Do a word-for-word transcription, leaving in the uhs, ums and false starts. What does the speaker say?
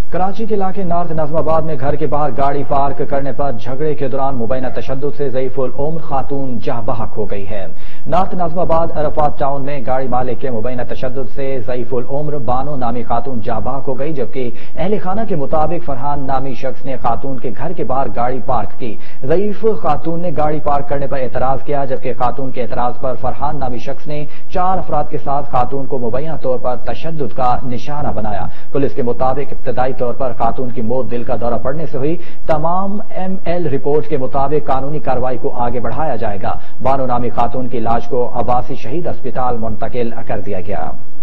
कराची के इलाके नॉर्थ नाज़िमाबाद में घर के बाहर गाड़ी पार्क करने पर झगड़े के दौरान मुबैना तशद्दुद से ज़ईफुल उम्र खातून जहबहक हो गई है। नॉर्थ नाज़िमाबाद अरफात टाउन में गाड़ी मालिक के मुबैना तशद्दुद से ज़ईफुल उम्र बानो नामी खातून जहबहक हो गई, जबकि अहले खाना के मुताबिक फरहान नामी शख्स ने खातून के घर के बाहर गाड़ी पार्क की। ज़ईफ खातून ने गाड़ी पार्क करने पर एतराज किया, जबकि खातून के एतराज पर फरहान नामी शख्स ने चार अफराद के साथ खातून को मुबैना तौर पर तशद्दुद का निशाना बनाया। पुलिस के मुताबिक इब्तदाई तौर पर खातून की मौत दिल का दौरा पड़ने से हुई। तमाम एम एल रिपोर्ट के मुताबिक कानूनी कार्रवाई को आगे बढ़ाया जाएगा। बानो नामी खातून की लाश को अब्बासी शहीद अस्पताल मुंतकिल कर दिया गया।